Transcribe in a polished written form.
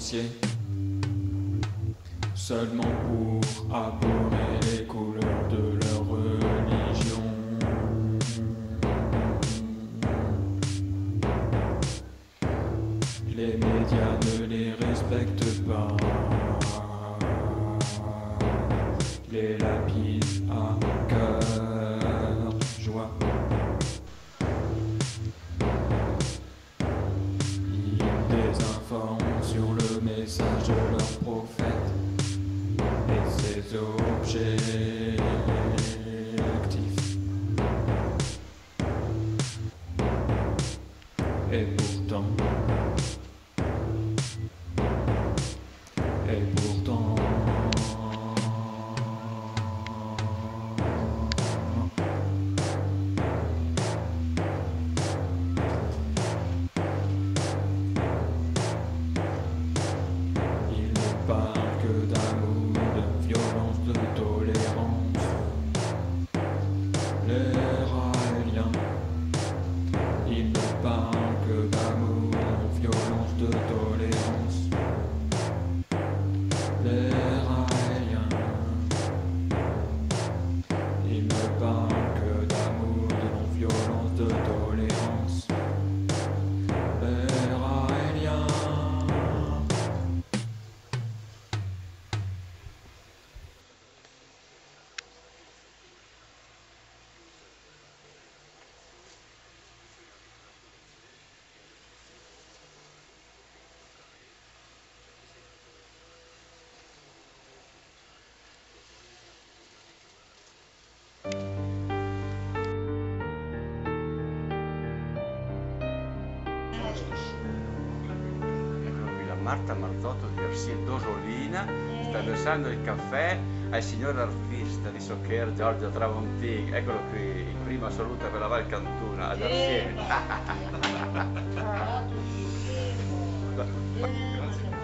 grossiers, seulement pour abhorrer les couleurs de leur religion. Les médias ne les respectent pas, les lapident à cœur joie. Ils désinforment sur le message de leur prophète et ses objectifs. Et pourtant, il ne parle que d'amour, de violence, de tolérance. Les Raéliens, il ne parle que d'amour, de violence, de tolérance. Les Raéliens, il ne parle que d'amour, de non-violence, de tolérance. Les Raéliens. Marta Marzotto di Arsia Dosolina sta versando il caffè al signor artista di Soccer Giorgio Tramontini. Eccolo qui, in prima assoluta per la Val Cantuna ad Arsia.